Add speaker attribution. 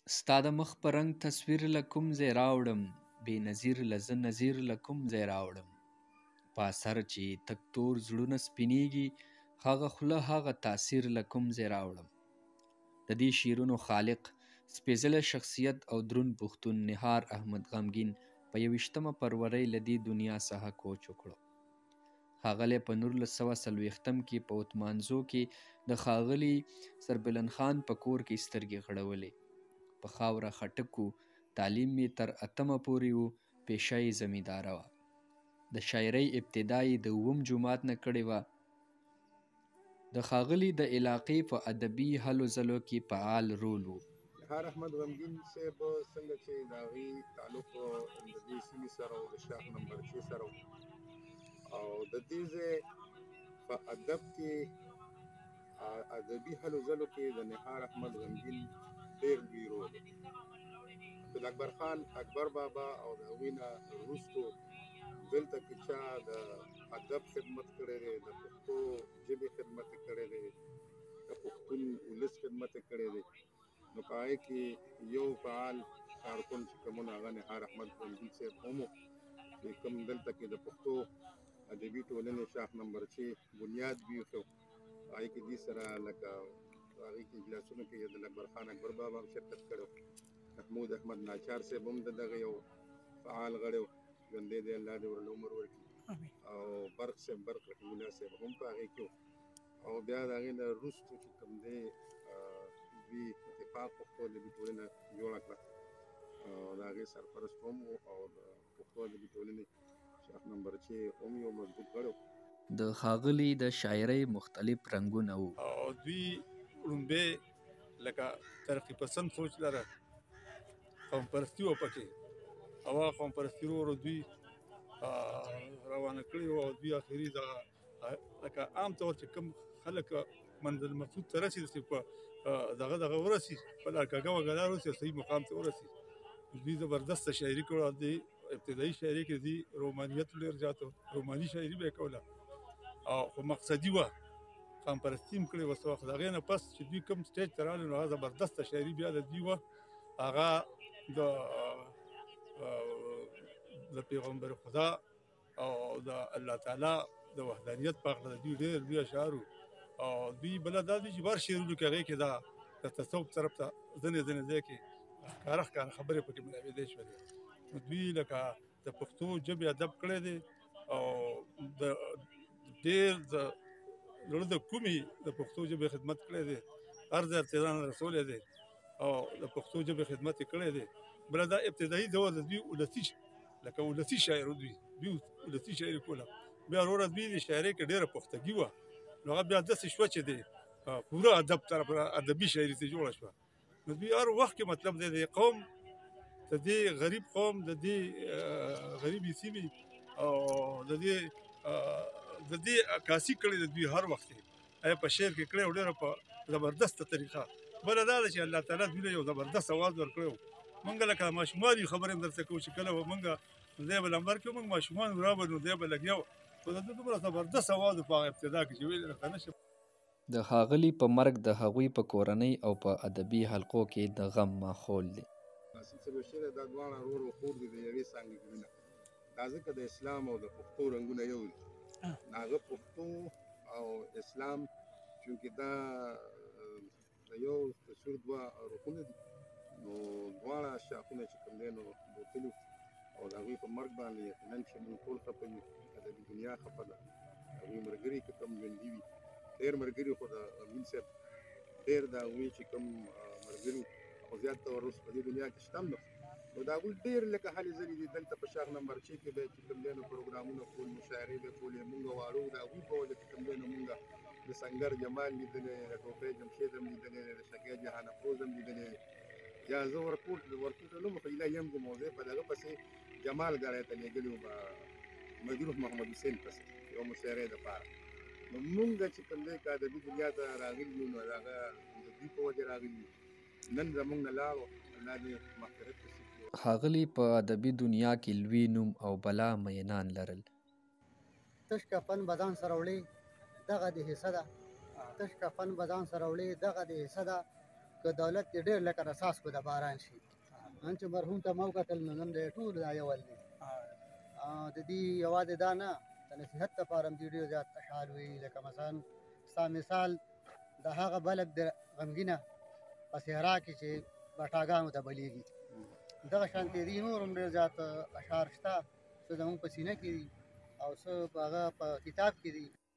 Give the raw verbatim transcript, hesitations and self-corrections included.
Speaker 1: ستا د مخ په رنګ تصویر له کوم ځای راوړم، بې نظیر له زه نظیر له کوم ځای راوړم. په اثر چې تک تور زړونه سپینېږي، هغه خوله هغه تاثیر له کوم ځای راوړم. د دې شعرونو خالق سپېڅلی شخصیت او دروند پښتون نهار احمد غمګین په یویشتمه فروری له دې دنیا څخه کوچ وکړو. ښاغلی په نولس سوه څلوېښتم کې په اتمانزو کې د ښاغلي سربلند خان په کور کې سترګې غړولې. په خاوره خټک و، تعلیم یې تر اتمه پورې و، پیشه یې زمینداره وه. د شاعرۍ ابتدا یې د اووم جومات نه کړې وه. د ښاغلي د علاقې په ادبي هلو ځلو کې فعال رول و.
Speaker 2: نهار احمد غمګین صاحب څنګه چې د هغې تعلق د دې سیمې سره و، د شاخ نمبرچې سره و، او د دې ځای په ادب کې ادبي هلو ځلو کې د نهار احمد غمګین ډېر لوی رول دی. عبدالاکبر خان اکبر بابا او د هغوی نه وروستو دلته کې چا د ادب خدمت کړی دی، د پښتو ژبې خدمت یې کړی دی، د پښتون ولس خدمت یې کړی دی، نو په هغې کې یو فعال کارکن چې کوم و هغه نهار احمد غمګین صاحب هم و، چې کوم دلته کې د پښتو ادبي ټولنې شاخ نمبرچې بنیاد ویښ و. په هغې کې دې سره لکه په هغې کې اجلاسونو کې عبدالاکبر خان اکبر بابا هم شرکت کړی و، محمود احمد ناچار صاحب هم د دغه یو فعال غړی و، ژوندی دی الله دې ورله عمر ورکړي، او برق صاحب برق رحیم الله صاحب هم په هغې کې و. او بیا د هغې نه وروستو چې کوم دی دوی اتفاق پښتو ادبي ټولنه جوړه کړه، او د هغې سرپرست هم و، او د پښتو ادبي ټولنې شاخ نمبرچې هم یو مضبوط غړی و.
Speaker 1: د ښاغلي د شاعرۍ مختلف رنګونه وو.
Speaker 3: او دوی ړومبی لکه ترقي پسند سوچ لره، قوم پرستي وه پکې، او هغه قوم پرستي ورو ورو دوی روانه کړې وه، او دوی اخري دغه لکه عام طور چې کوم خلک منزل مقصود ته رسي داسې په دغه دغه ورسي، په لړکګه وګدا ورسي، صحیح مقام ته ورسي. دوی زبردسته شاعري کړې وه. د ابتدایي شاعري کې دوی رومانیت ډېر زیات و، روماني شاعري به یې کوله، او خو مقصدي وه، قام پرستي هم کړې وه څه وخت. د هغې نه پس چې دوی کوم سټیج ته راغلل، نو هغه زبردسته شاعري بیا د دوی وه. هغه د د پیغمبر خدا او د الله تعالی د وحدانیت په هکله د دوی ډېر لوی اشعار وو. او دوی بله دا دي چې بر شعرونو کې هغې کې دا د تصوف طرف ته ځینې ځینې ځای کې ښکاره ښکاره خبرې پکې ملاوېدی شولې. نو دوی لکه د پښتو ژبې ادب کړی دی، او د ډېر د زړه د کومې د پښتو ژبې خدمت کړی دی، هر ځای ته ځان رسولی دی، او د پښتو ژبې خدمت یې کړی دی. بله دا ابتدایي دور د دوی ولسي لکه ولسي شاعر دوی دوی ولسي شاعري کوله. بیا وروره دوی د شاعرۍ کې ډېره پختګي وه، نو هغه بیا داسې شوه چې د پوره ادب طرف ادبي شاعري ترې جوړه شوه. نو دوی هر وخت کې مطلب دی د قوم د دې غریب قوم د دې غریبې سیمې او د دې د دې عکاسي کړې د دوی هر وخت یې په شعر کې کړې، او ډېره په زبردسته طریقه. بله دا ده چې الله تعالی دوی له یو زبردست اواز ورکړی و. مونږ لکه ماشومان یو خبرې هم درته کوو چې کله به مونږ ځای به لمبر کړو، مونږ ماشومان رابه نو دی به لګیا و، خو د ده دومره زبردست اواز و په هغه ابتدا کې چې ویلې درته نه شم.
Speaker 1: د ښاغلي په مرګ د هغوی په کورنۍ او په ادبي حلقو کې د غم ماحول دی.
Speaker 2: ناصر څلوېښتي دا دواړه ورور و خور دي د یوې څانګې ګلونه. دا ځکه د اسلام او د پښتو رنګونه یو دي. هغه پښتو او اسلام چونکې دا د یو تصویر دوه روحونه دي، نو دواړه شاخونه چې کوم دی نو بوتلي، او د هغوی په مرګ باندې یقینا چې موږ ټول خفه یو، ادبي دنیا خفه ده. هغوی ملګري که کوم ژوندي وي، ډېر ملګري، خو د غمګین صاحب ډېر د هغوی چې کوم ملګري خو زیات تور اوس په دې دنیا کې شته هم نه، نو د هغوی ډېر لکه هلې ځلې دي دلته په شاخ نمبرچې کې به چې کوم دی نو پروګرامونه کول، مشاعرې به کولې، مونږ واړو د هغوی په وجه چې کوم دی نو مونږ د سنګر جمال لیدلی، د ټوپۍ جمشید هم لیدلی، د شګۍ جهان افروز هم لیدلی. یا زه ورکوټ ورکوټ نه یم، خو ایله یم د موضوع په دغه پسې جمال ګړی ته لېږلي وو، مجروح محمد حسین پسې یو مشاعرې دپاره. نو مونږ چې کوم دی که ادبي دنیا ته راغلي یو، نو هغه د دوی په وجه راغلي یو. نن زمونږ نه لاړو، الله دې مغفرت نصیب کړي.
Speaker 1: ښاغلي په ادبي دنیا کې لوی نوم او بلا مینان لرل.
Speaker 4: تش کفن بدان سره وړي دغه د حصه ده، تش کفن بدان سره وړي دغه د حصه ده، که دولت یې ډېر لکه رساس کو د باران شي نن چې مرحوم ته ما وکتل نو نن د ټول دا یو ول دی د دې یوازې دا نه د نصیحت لپاره هم دوی ډېر زیات اشعار ویلي لکه مثلا ستا مثال د هغه بلک د غمګینه په صحرا کې چې بټاګانو ته بلیږي دغه شانتې دي نور هم ډېر زیات اشعار شته څه زموږ په سینه کې دي او څه په هغه په کتاب کې دي